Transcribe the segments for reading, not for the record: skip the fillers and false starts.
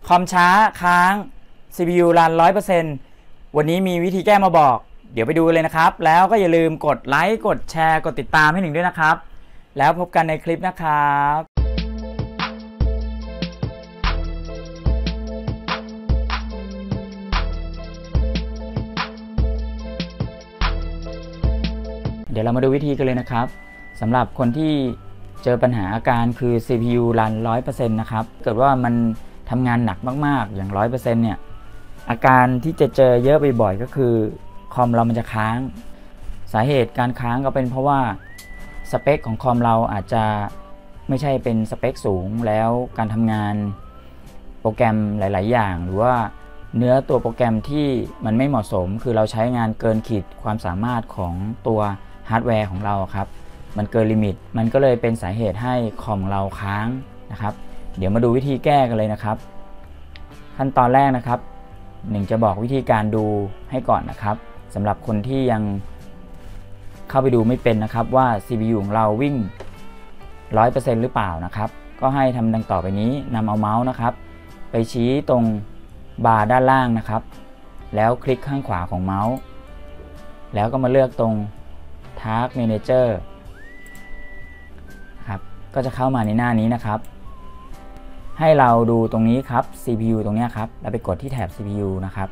คอมช้าค้าง CPU รัน 100% วันนี้มีวิธีแก้มาบอกเดี๋ยวไปดูเลยนะครับแล้วก็อย่าลืมกดไลค์กดแชร์กดติดตามให้หนึ่งด้วยนะครับแล้วพบกันในคลิปนะครับเดี๋ยวเรามาดูวิธีกันเลยนะครับสำหรับคนที่เจอปัญหาอาการคือ CPU รัน 100% นะครับเกิดว่ามันทำงานหนักมากๆอย่าง 100% เนี่ยอาการที่จะเจอเยอะบ่อยๆก็คือคอมเรามันจะค้างสาเหตุการค้างก็เป็นเพราะว่าสเปคของคอมเราอาจจะไม่ใช่เป็นสเปคสูงแล้วการทำงานโปรแกรมหลายๆอย่างหรือว่าเนื้อตัวโปรแกรมที่มันไม่เหมาะสมคือเราใช้งานเกินขีดความสามารถของตัวฮาร์ดแวร์ของเราครับมันเกินลิมิตมันก็เลยเป็นสาเหตุให้คอมเราค้างนะครับเดี๋ยวมาดูวิธีแก้กันเลยนะครับขั้นตอนแรกนะครับหนึ่งจะบอกวิธีการดูให้ก่อนนะครับสำหรับคนที่ยังเข้าไปดูไม่เป็นนะครับว่า CPU ของเราวิ่ง 100% หรือเปล่านะครับก็ให้ทำดังต่อไปนี้นำเอาเมาส์นะครับไปชี้ตรงบาร์ด้านล่างนะครับแล้วคลิกข้างขวาของเมาส์แล้วก็มาเลือกตรง Task Manager ครับก็จะเข้ามาในหน้านี้นะครับให้เราดูตรงนี้ครับ CPU ตรงนี้ครับเราไปกดที่แถบ CPU นะครับ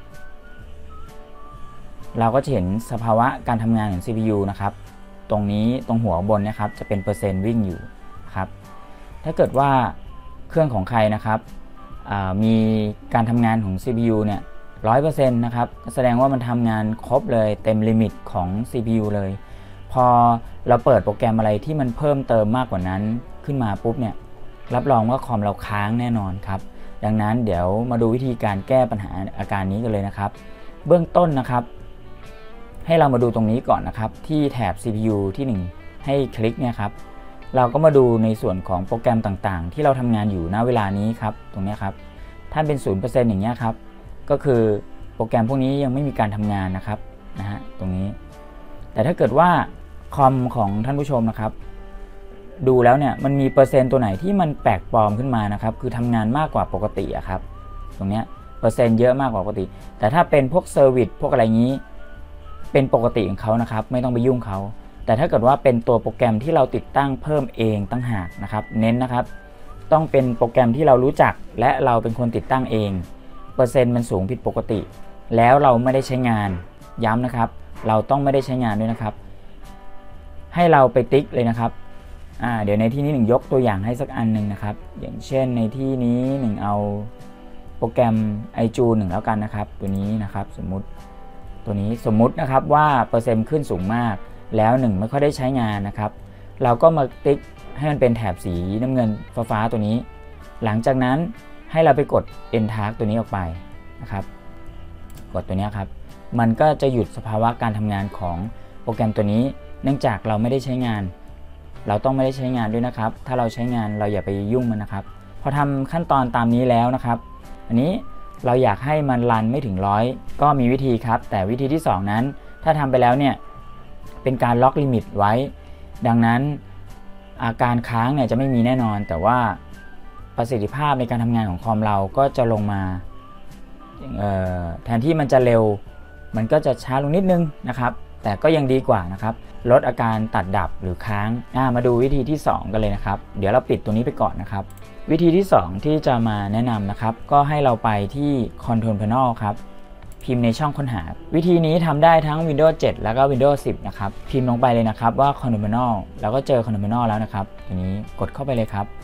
เราก็จะเห็นสภาวะการทำงานของ CPU นะครับตรงนี้ตรงหัวบนนะครับจะเป็นเปอร์เซ็นต์วิ่งอยู่ครับถ้าเกิดว่าเครื่องของใครนะครับมีการทำงานของ CPU เนี่ย 100% นะครับแสดงว่ามันทำงานครบเลยเต็มลิมิตของ CPU เลยพอเราเปิดโปรแกรมอะไรที่มันเพิ่มเติมมากกว่านั้นขึ้นมาปุ๊บเนี่ยรับรองว่าคอมเราค้างแน่นอนครับดังนั้นเดี๋ยวมาดูวิธีการแก้ปัญหาอาการนี้กันเลยนะครับเบื้องต้นนะครับให้เรามาดูตรงนี้ก่อนนะครับที่แถบ CPU ที่1ให้คลิกเนี่ยครับเราก็มาดูในส่วนของโปรแกรมต่างๆที่เราทำงานอยู่ณเวลานี้ครับตรงนี้ครับถ้าเป็น 0% อย่างเงี้ยครับก็คือโปรแกรมพวกนี้ยังไม่มีการทำงานนะครับตรงนี้แต่ถ้าเกิดว่าคอมของท่านผู้ชมนะครับดูแล้วเนี่ยมันมีเปอร์เซ็นต์ตัวไหนที่มันแปลกปลอมขึ้นมานะครับคือทำงานมากกว่าปกติอะครับตรงนี้เปอร์เซ็นต์เยอะมากกว่าปกติแต่ถ้าเป็นพวกเซอร์วิสพวกอะไรงี้เป็นปกติของเขานะครับไม่ต้องไปยุ่งเขาแต่ถ้าเกิดว่าเป็นตัวโปรแกรมที่เราติดตั้งเพิ่มเองตั้งหากนะครับเน้นนะครับต้องเป็นโปรแกรมที่เรารู้จักและเราเป็นคนติดตั้งเองเปอร์เซ็นต์มันสูงผิดปกติแล้วเราไม่ได้ใช้งานย้ำนะครับเราต้องไม่ได้ใช้งานด้วยนะครับให้เราไปติ๊กเลยนะครับเดี๋ยวในที่นี้หนึ่งยกตัวอย่างให้สักอันหนึ่งนะครับอย่างเช่นในที่นี้หนึ่งเอาโปรแกรม iJoule 1แล้วกันนะครับตัวนี้นะครับสมมุตินะครับว่าเปอร์เซ็นต์ขึ้นสูงมากแล้วหนึ่งไม่ค่อยได้ใช้งานนะครับเราก็มาติ๊กให้มันเป็นแถบสีน้ำเงินฟ้าตัวนี้หลังจากนั้นให้เราไปกด End Task ตัวนี้ออกไปนะครับกดตัวนี้ครับมันก็จะหยุดสภาวะการทำงานของโปรแกรมตัวนี้เนื่องจากเราไม่ได้ใช้งานเราต้องไม่ได้ใช้งานด้วยนะครับถ้าเราใช้งานเราอย่าไปยุ่งมันนะครับพอทำขั้นตอนตามนี้แล้วนะครับอันนี้เราอยากให้มันรันไม่ถึง100ก็มีวิธีครับแต่วิธีที่2นั้นถ้าทำไปแล้วเนี่ยเป็นการล็อกลิมิตไว้ดังนั้นอาการค้างเนี่ยจะไม่มีแน่นอนแต่ว่าประสิทธิภาพในการทำงานของคอมเราก็จะลงมาแทนที่มันจะเร็วมันก็จะช้าลงนิดนึงนะครับแต่ก็ยังดีกว่านะครับลดอาการตัดดับหรือค้างมาดูวิธีที่2กันเลยนะครับเดี๋ยวเราปิดตัวนี้ไปก่อนนะครับวิธีที่2ที่จะมาแนะนำนะครับก็ให้เราไปที่ Control Panel ครับพิมพ์ในช่องค้นหาวิธีนี้ทำได้ทั้ง Windows 7 แล้วก็ Windows 10 นะครับพิมพ์ลงไปเลยนะครับว่า Control Panel แล้วก็เจอ Control Panel แล้วนะครับทีนี้กดเข้าไปเลยครับ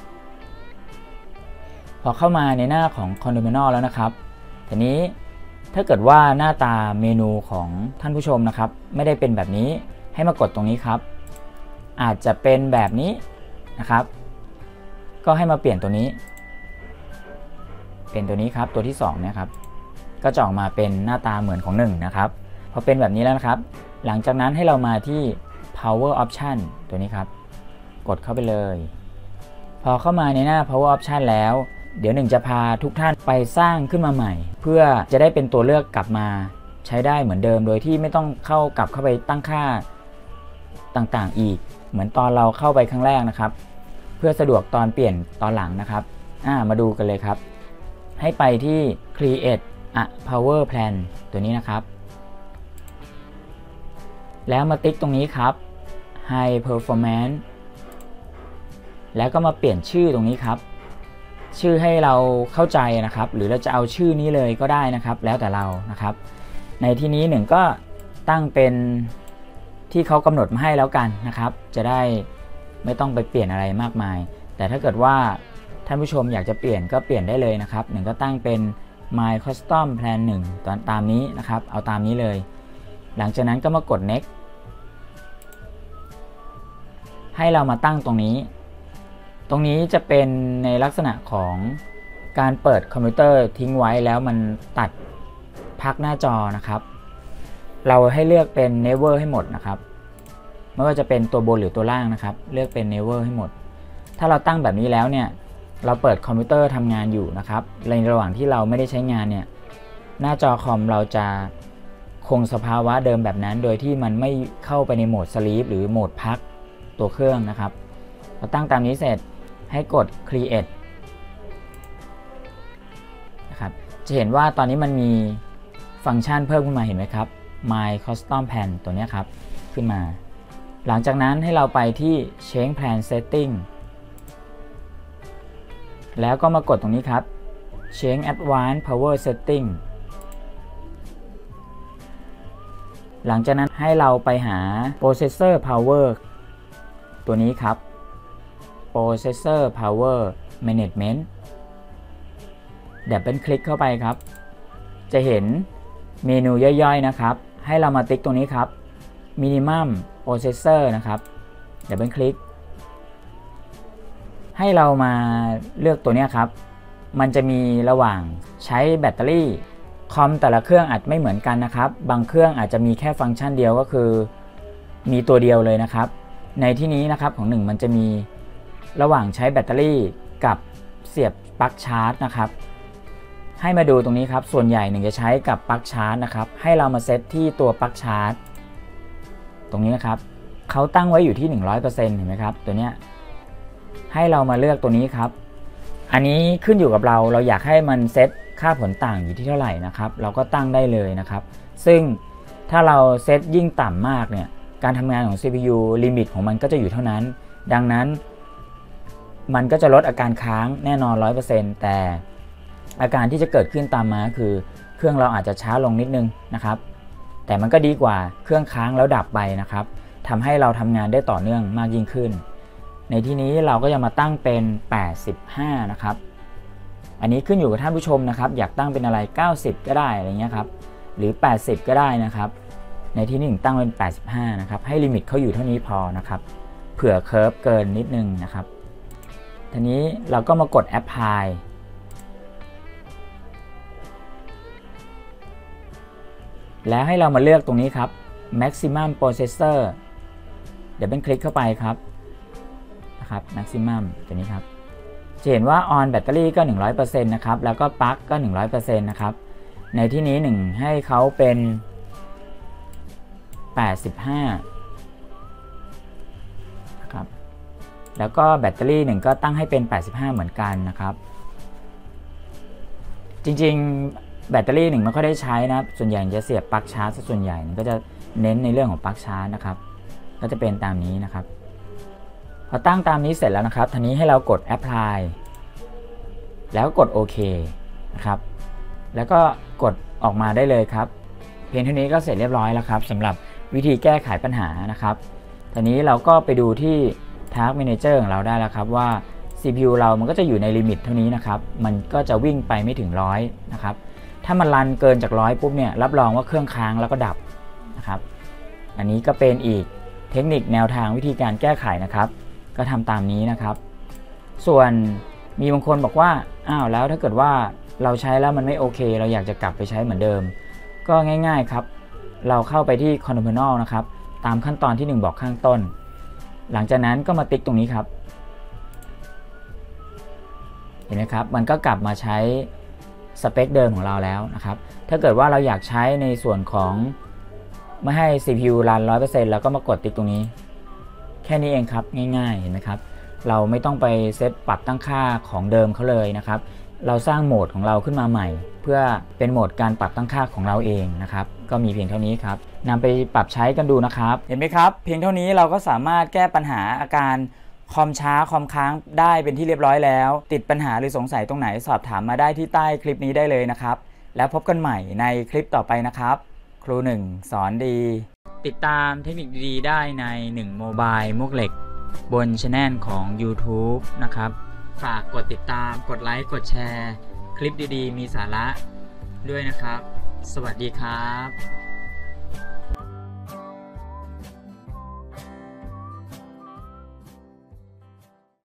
พอเข้ามาในหน้าของ Control Panel แล้วนะครับทีนี้ถ้าเกิดว่าหน้าตาเมนูของท่านผู้ชมนะครับไม่ได้เป็นแบบนี้ให้มากดตรงนี้ครับอาจจะเป็นแบบนี้นะครับก็ให้มาเปลี่ยนตัวนี้เป็นตัวนี้ครับตัวที่2นะครับก็จะออกมาเป็นหน้าตาเหมือนของ1นะครับพอเป็นแบบนี้แล้วนะครับหลังจากนั้นให้เรามาที่ Power Option ตัวนี้ครับกดเข้าไปเลยพอเข้ามาในหน้า Power Option แล้วเดี๋ยวหนึ่งจะพาทุกท่านไปสร้างขึ้นมาใหม่เพื่อจะได้เป็นตัวเลือกกลับมาใช้ได้เหมือนเดิมโดยที่ไม่ต้องกลับเข้าไปตั้งค่าต่างๆอีกเหมือนตอนเราเข้าไปครั้งแรกนะครับเพื่อสะดวกตอนเปลี่ยนตอนหลังนะครับมาดูกันเลยครับให้ไปที่ create a power plan ตัวนี้นะครับแล้วมาติ๊กตรงนี้ครับ high performance แล้วก็มาเปลี่ยนชื่อตรงนี้ครับชื่อให้เราเข้าใจนะครับหรือเราจะเอาชื่อนี้เลยก็ได้นะครับแล้วแต่เรานะครับในที่นี้หนึ่งก็ตั้งเป็นที่เขากำหนดมาให้แล้วกันนะครับจะได้ไม่ต้องไปเปลี่ยนอะไรมากมายแต่ถ้าเกิดว่าท่านผู้ชมอยากจะเปลี่ยนก็เปลี่ยนได้เลยนะครับหนึ่งก็ตั้งเป็น my custom plan 1ตามนี้นะครับเอาตามนี้เลยหลังจากนั้นก็มากด next ให้เรามาตั้งตรงนี้จะเป็นในลักษณะของการเปิดคอมพิวเตอร์ทิ้งไว้แล้วมันตัดพักหน้าจอนะครับเราให้เลือกเป็น never ให้หมดนะครับไม่ว่าจะเป็นตัวบนหรือตัวล่างนะครับเลือกเป็น never ให้หมดถ้าเราตั้งแบบนี้แล้วเนี่ยเราเปิดคอมพิวเตอร์ทำงานอยู่นะครับในระหว่างที่เราไม่ได้ใช้งานเนี่ยหน้าจอคอมเราจะคงสภาวะเดิมแบบนั้นโดยที่มันไม่เข้าไปในโหมด sleep หรือโหมดพักตัวเครื่องนะครับเราตั้งตามนี้เสร็จให้กด create นะครับจะเห็นว่าตอนนี้มันมีฟังก์ชันเพิ่มขึ้นมาเห็นไหมครับ my custom plan ตัวนี้ครับขึ้นมาหลังจากนั้นให้เราไปที่ change plan setting แล้วก็มากดตรงนี้ครับ change advanced power setting หลังจากนั้นให้เราไปหา processor power ตัวนี้ครับ processor power management ดับเบิลคลิกเข้าไปครับจะเห็นเมนูย่อยๆนะครับให้เรามาติ๊กตรงนี้ครับ minimum processor นะครับดับเบิลคลิกให้เรามาเลือกตัวนี้ครับมันจะมีระหว่างใช้แบตเตอรี่คอมแต่ละเครื่องอาจไม่เหมือนกันนะครับบางเครื่องอาจจะมีแค่ฟังก์ชันเดียวก็คือมีตัวเดียวเลยนะครับในที่นี้นะครับของ1มันจะมีระหว่างใช้แบตเตอรี่กับเสียบปลั๊กชาร์จนะครับให้มาดูตรงนี้ครับส่วนใหญ่จะใช้กับปลั๊กชาร์จนะครับให้เรามาเซตที่ตัวปลั๊กชาร์จตรงนี้นะครับเขาตั้งไว้อยู่ที่ 100% เห็นไหมครับตัวเนี้ยให้เรามาเลือกตัวนี้ครับอันนี้ขึ้นอยู่กับเราอยากให้มันเซตค่าผลต่างอยู่ที่เท่าไหร่นะครับเราก็ตั้งได้เลยนะครับซึ่งถ้าเราเซตยิ่งต่ำมากเนี่ยการทำงานของ CPU ลิมิตของมันก็จะอยู่เท่านั้นดังนั้นมันก็จะลดอาการค้างแน่นอน 100% แต่อาการที่จะเกิดขึ้นตามมาคือเครื่องเราอาจจะช้าลงนิดนึงนะครับแต่มันก็ดีกว่าเครื่องค้างแล้วดับไปนะครับทำให้เราทำงานได้ต่อเนื่องมากยิ่งขึ้นในที่นี้เราก็จะมาตั้งเป็น85นะครับอันนี้ขึ้นอยู่กับท่านผู้ชมนะครับอยากตั้งเป็นอะไร90ก็ได้อะไรเงี้ยครับหรือ80ก็ได้นะครับในที่นี้ตั้งเป็น85นะครับให้ลิมิตเขาอยู่เท่านี้พอนะครับเผื่อเคิร์ฟเกินนิดนึงนะครับทีนี้เราก็มากด apply แล้วให้เรามาเลือกตรงนี้ครับ maximum processor เดี๋ยวเป็นคลิกเข้าไปครับนะครับ maximum ตัวนี้ครับจะเห็นว่า on แบตเตอรี่ก็ 100% นะครับแล้วก็ปลั๊กก็ 100% นะครับในที่นี้1ให้เขาเป็น85นะครับแล้วก็แบตเตอรี่1ก็ตั้งให้เป็น85เหมือนกันนะครับจริงๆแบตเตอรี่1ไม่ค่อยได้ใช้นะส่วนใหญ่จะเสียบปลั๊กชาร์จส่วนใหญ่ก็จะเน้นในเรื่องของปลั๊กชาร์จนะครับก็จะเป็นตามนี้นะครับพอตั้งตามนี้เสร็จแล้วนะครับทีนี้ให้เรากด apply แล้วกดโอเคนะครับแล้วก็กดออกมาได้เลยครับเพียงเท่านี้ก็เสร็จเรียบร้อยแล้วครับสำหรับวิธีแก้ไขปัญหานะครับทีนี้เราก็ไปดูที่ Task Manager ของเราได้แล้วครับว่า CPU เรามันก็จะอยู่ในลิมิตเท่านี้นะครับมันก็จะวิ่งไปไม่ถึง100นะครับถ้ามันรันเกินจาก100ปุ๊บเนี่ยรับรองว่าเครื่องค้างแล้วก็ดับนะครับอันนี้ก็เป็นอีกเทคนิคแนวทางวิธีการแก้ไขนะครับก็ทำตามนี้นะครับส่วนมีบางคนบอกว่าอ้าวแล้วถ้าเกิดว่าเราใช้แล้วมันไม่โอเคเราอยากจะกลับไปใช้เหมือนเดิมก็ง่ายๆครับเราเข้าไปที่ Control นะครับตามขั้นตอนที่1บอกข้างต้นหลังจากนั้นก็มาติ๊กตรงนี้ครับเห็นไหมครับมันก็กลับมาใช้สเปคเดิมของเราแล้วนะครับถ้าเกิดว่าเราอยากใช้ในส่วนของไม่ให้ CPU รัน 100% แล้วก็มากดติ๊กตรงนี้แค่นี้เองครับง่ายๆเห็นไหมครับเราไม่ต้องไปเซตปรับตั้งค่าของเดิมเขาเลยนะครับเราสร้างโหมดของเราขึ้นมาใหม่เพื่อเป็นโหมดการปรับตั้งค่าของเราเองนะครับก็มีเพียงเท่านี้ครับนำไปปรับใช้กันดูนะครับเห็นไหมครับเพียงเท่านี้เราก็สามารถแก้ปัญหาอาการคอมช้าคอมค้างได้เป็นที่เรียบร้อยแล้วติดปัญหาหรือสงสัยตรงไหนสอบถามมาได้ที่ใต้คลิปนี้ได้เลยนะครับแล้วพบกันใหม่ในคลิปต่อไปนะครับครู1สอนดีติดตามเทคนิคดีๆได้ใน1โมบายมวกเหล็กบนช anel ของ YouTube นะครับฝากกดติดตามกดไลค์กดแชร์คลิปดีๆมีสาระด้วยนะครับสวัสดีครับ